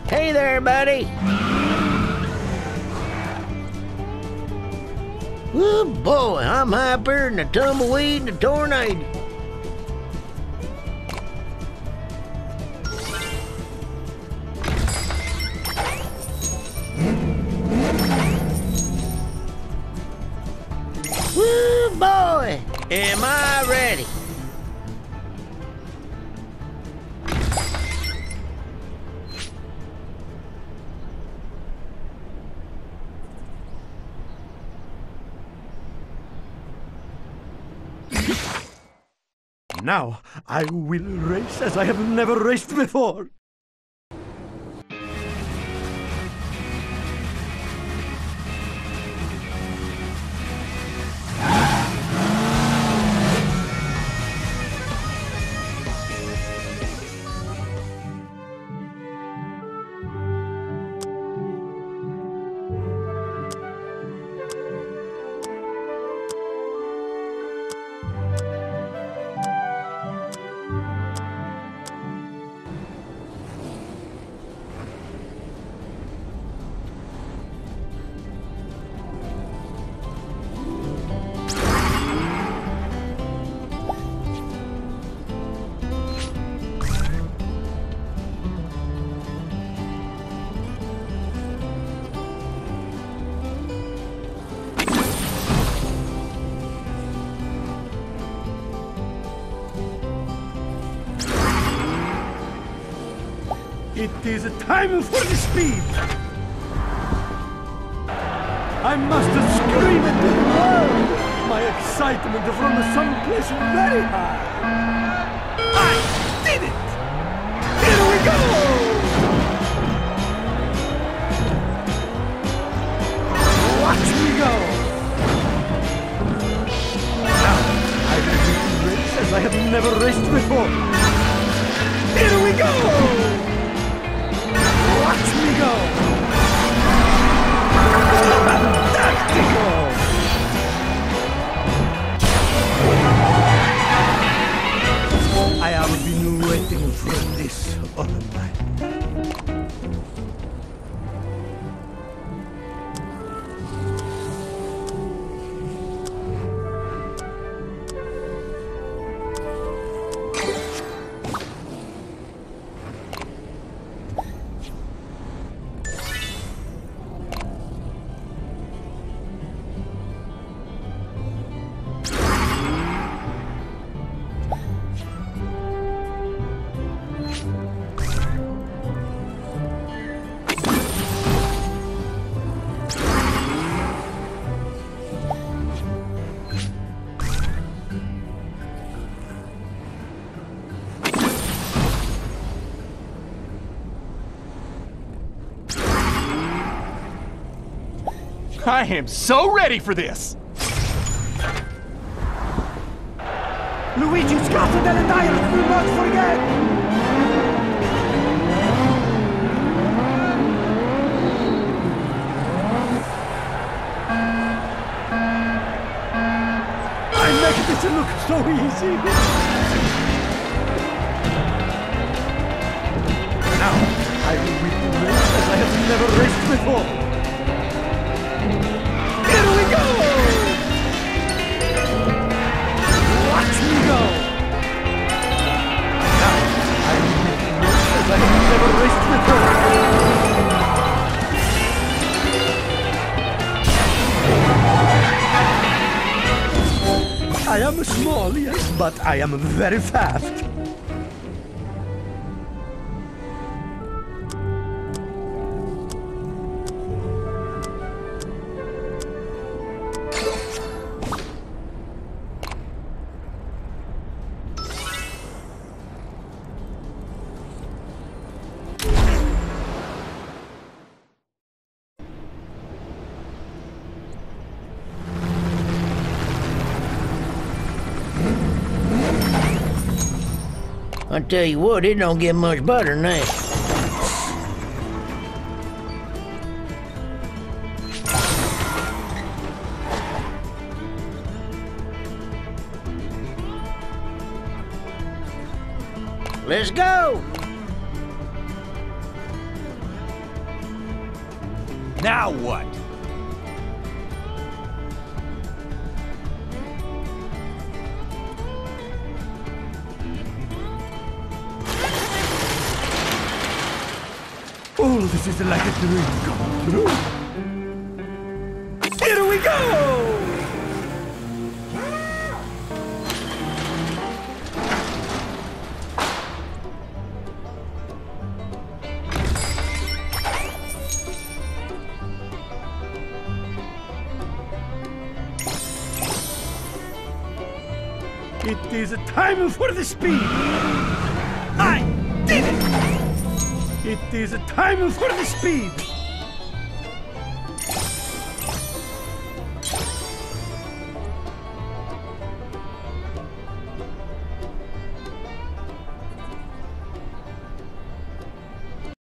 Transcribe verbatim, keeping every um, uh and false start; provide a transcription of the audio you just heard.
Hey there, buddy. Oh boy, I'm hyper than a tumbleweed and a tornado. Woo boy, am I ready? Now, I will race as I have never raced before. It is time for the speed! I must scream it to the world! My excitement from someplace very high! I did it! Here we go! Watch me go! Now, I will race as I have never raced before! Here we go! Watch me go! Fantastico! I have been waiting for this all night. I am so ready for this! Luigi, scattered delle tires, do not forget! I make this look so easy! Now, I will win race as I have never raced before! Here we go! Watch me go! Now, I will race as I have never raced before. I am small, yes, but I am very fast. I tell you what, it don't get much better than that. Let's go! Now what? Oh, this is like a dream come true. Here we go! It is a time for the speed. I did it! It is a time for the speed.